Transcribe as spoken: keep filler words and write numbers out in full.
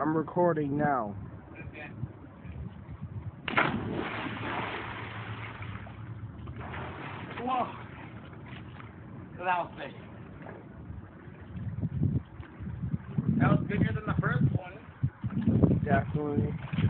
I'm recording now. Okay. Whoa. So that was big. That was bigger than the first one. Definitely.